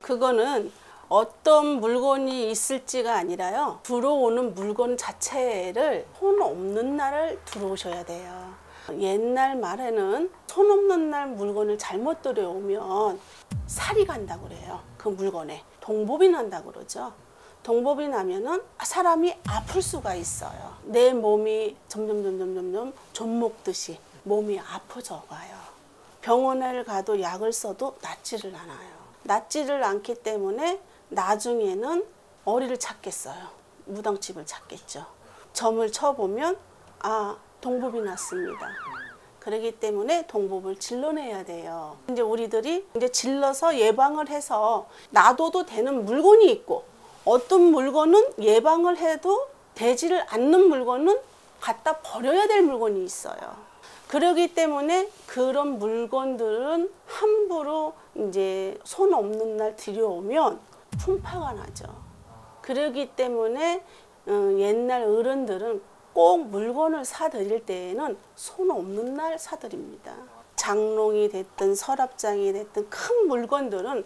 그거는 어떤 물건이 있을지가 아니라요. 들어오는 물건 자체를 손 없는 날을 들어오셔야 돼요. 옛날 말에는 손 없는 날 물건을 잘못 들여오면 살이 간다고 그래요. 그 물건에 동법이 난다고 그러죠. 동법이 나면은 사람이 아플 수가 있어요. 내 몸이 점점 좀 먹듯이 몸이 아파져 가요. 병원에 가도 약을 써도 낫지를 않아요. 낫지를 않기 때문에 나중에는 어디를 찾겠어요? 무당집을 찾겠죠. 점을 쳐보면 동법이 났습니다. 그렇기 때문에 동법을 질러내야 돼요. 이제 우리들이 이제 질러서 예방을 해서 놔둬도 되는 물건이 있고, 어떤 물건은 예방을 해도 되지를 않는 물건은 갖다 버려야 될 물건이 있어요. 그렇기 때문에 그런 물건들은 함부로 이제 손 없는 날 들여오면 풍파가 나죠. 그렇기 때문에 옛날 어른들은 꼭 물건을 사드릴 때에는 손 없는 날 사드립니다. 장롱이 됐든 서랍장이 됐든 큰 물건들은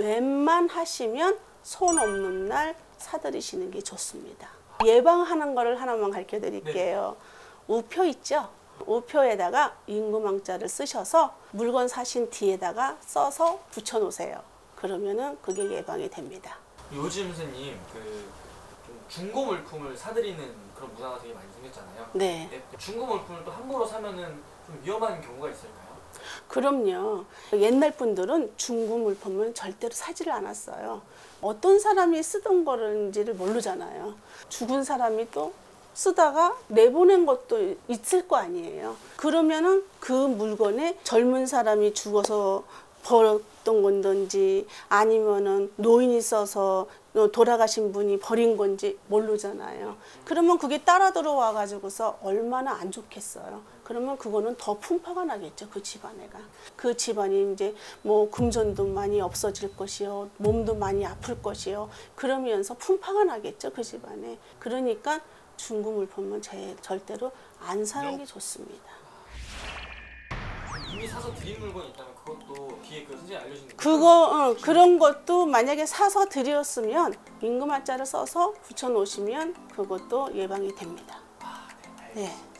웬만하시면 손 없는 날 사드리시는 게 좋습니다. 예방하는 거를 하나만 가르쳐 드릴게요. 우표 있죠? 우표에다가 임금왕자를 쓰셔서 물건 사신 뒤에다가 써서 붙여 놓으세요. 그러면은 그게 예방이 됩니다. 요즘 선생님 좀 중고 물품을 사드리는 그런 문화가 되게 많이 생겼잖아요. 네. 중고 물품을 또 함부로 사면은 좀 위험한 경우가 있을까요? 그럼요. 옛날 분들은 중고 물품을 절대로 사지를 않았어요. 어떤 사람이 쓰던 거인지를 모르잖아요. 죽은 사람이 또 쓰다가 내보낸 것도 있을 거 아니에요. 그러면은 그 물건에 젊은 사람이 죽어서 버렸던 건지 아니면은 노인이 써서 돌아가신 분이 버린 건지 모르잖아요. 그러면 그게 따라 들어와 가지고서 얼마나 안 좋겠어요. 그러면 그거는 더 풍파가 나겠죠. 그 집안에가. 그 집안이 이제 뭐 금전도 많이 없어질 것이요, 몸도 많이 아플 것이요. 그러면서 풍파가 나겠죠. 그 집안에. 그러니까 중고 물품은 절대로 안 사는 게 좋습니다. 이미 사서 드린 물건이 있다면 그것도 뒤에 그 선생님이 알려주신 그런 것도 만약에 사서 드렸으면 임금한자를 써서 붙여 놓으시면 그것도 예방이 됩니다. 네. 네.